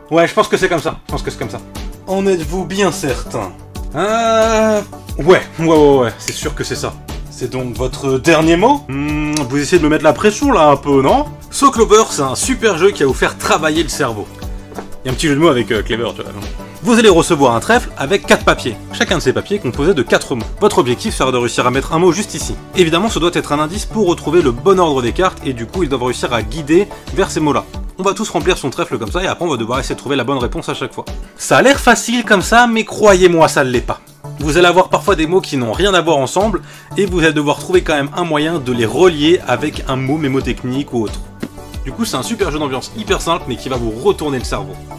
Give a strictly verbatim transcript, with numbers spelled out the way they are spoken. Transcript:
Ouais, je pense que c'est comme ça. Je pense que c'est comme ça. En êtes-vous bien certain? Euh... Ouais, ouais, ouais, ouais, c'est sûr que c'est ça. C'est donc votre dernier mot? hmm, Vous essayez de me mettre la pression là un peu, non? So Clover, c'est un super jeu qui va vous faire travailler le cerveau. Il y a un petit jeu de mots avec euh, Clever, tu vois. Vous allez recevoir un trèfle avec quatre papiers. Chacun de ces papiers est composé de quatre mots. Votre objectif sera de réussir à mettre un mot juste ici. Évidemment, ce doit être un indice pour retrouver le bon ordre des cartes et du coup, ils doivent réussir à guider vers ces mots-là. On va tous remplir son trèfle comme ça et après on va devoir essayer de trouver la bonne réponse à chaque fois. Ça a l'air facile comme ça, mais croyez-moi, ça ne l'est pas. Vous allez avoir parfois des mots qui n'ont rien à voir ensemble et vous allez devoir trouver quand même un moyen de les relier avec un mot mémotechnique ou autre. Du coup, c'est un super jeu d'ambiance hyper simple mais qui va vous retourner le cerveau.